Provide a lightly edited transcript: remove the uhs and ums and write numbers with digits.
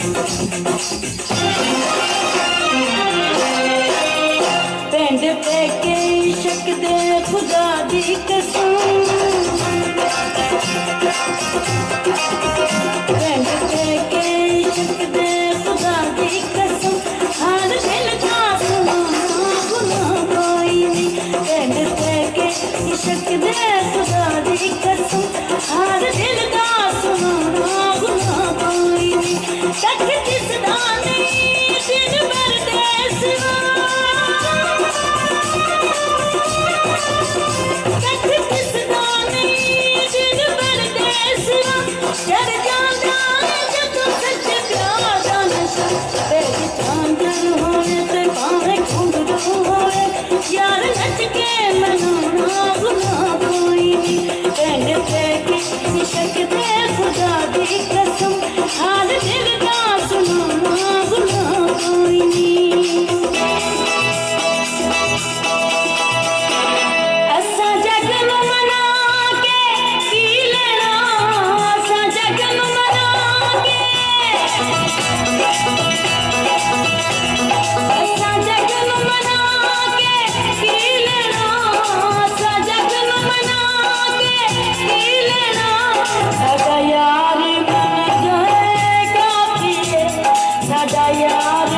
पिंड पैके इश्क दे खुदा दी कसम, पिंड पैके इश्क दे खुदा दी कसम, हर दिल का सुनाना गुना कोई नहीं। पिंड पैके इश्क दे खुदा दी कसम, हर दिल का सुनाना गुना कोई नहीं। तक दिसदा नहीं दिन भर देसवा, तक दिसदा नहीं दिन भर देसवा, डर जांदा जदों सच प्यार दा नशा। तेरी चांदर होवे ते भावें घुंघरू होवे, यार नच के मनाना गुना कोई नहीं। पिंड पैके इश्क दे खुदा दी कसम, हर दिल का सुनाना गुना कोई नहीं। असा जग नूं मना के की लेना, असा जग नूं मना के, असा जग नूं मना के की लेना, असा जग नूं मना के की लेना। साडा यार मन जाए काफी है, साडा यार